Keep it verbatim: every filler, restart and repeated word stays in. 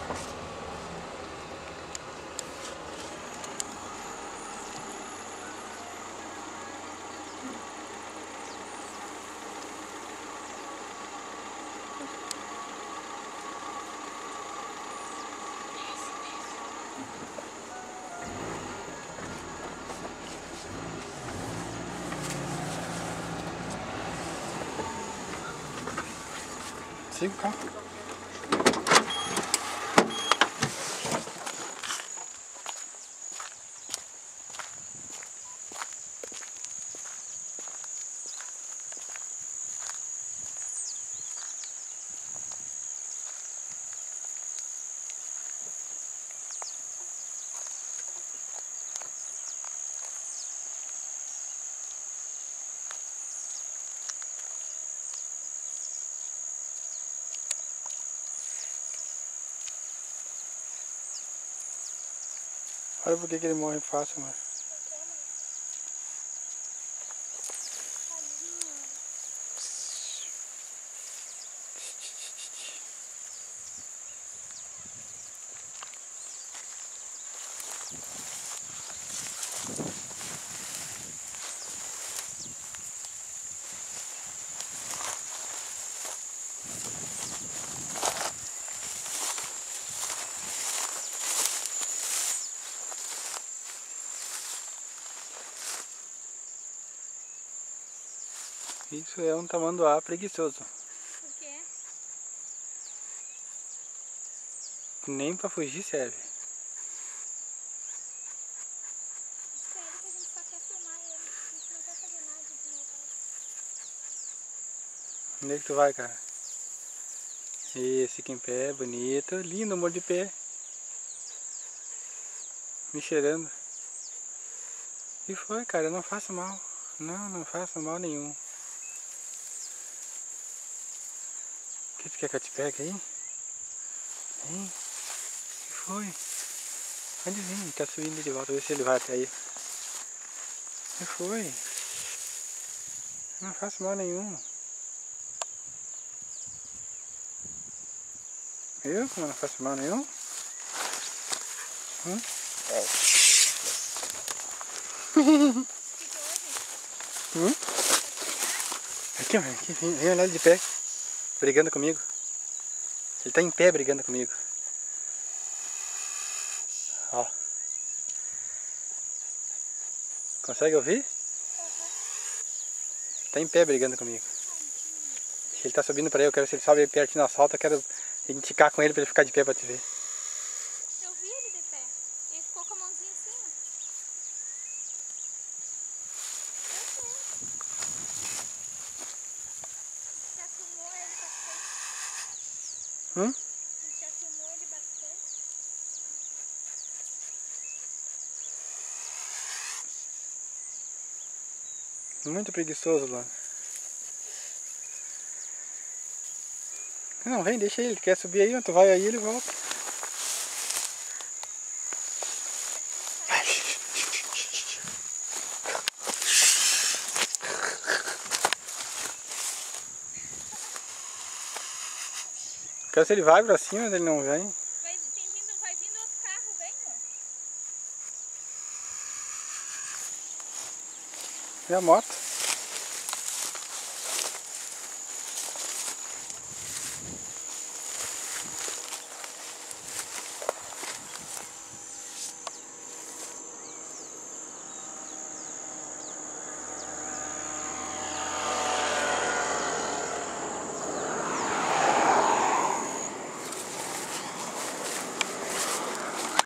Siga o carro. Olha por que que ele morre fácil, mano. Isso é um tamanduá preguiçoso. Por quê? Nem pra fugir serve. Espera que a gente só quer filmar ele. A gente não quer fazer nada de novo. Onde é que tu vai, cara? Isso, fica em pé, bonito. Lindo, amor de pé. Me cheirando. E foi, cara, não faça mal. Não, não faça mal nenhum. O que tu quer que eu te pegue aí? Hein? Que foi? Pode vir, ele tá subindo de volta, vê se ele vai até aí. Que foi? Não faço mal nenhum. Eu? Não faço mal nenhum? Hum? hum? Aqui, mano, aqui, vem, vem olhar ele de pé, brigando comigo. Ele tá em pé brigando comigo. Ó. Consegue ouvir? Ele tá em pé brigando comigo. Ele tá subindo pra aí, eu quero, se ele sobe perto na salta, eu quero enticar com ele pra ele ficar de pé pra te ver. Eu vi ele de pé. Ele ficou com a mãozinha assim, ó. Já filmou ele bastante. Hum? Já filmou ele bastante. Muito preguiçoso, Luana. Não, vem, deixa ele, ele quer subir aí, tu vai aí, ele volta. Quero se ele vai pra cima, mas ele não vem. Vai, tem vindo, vai vindo outro carro, vem, amor. E a moto?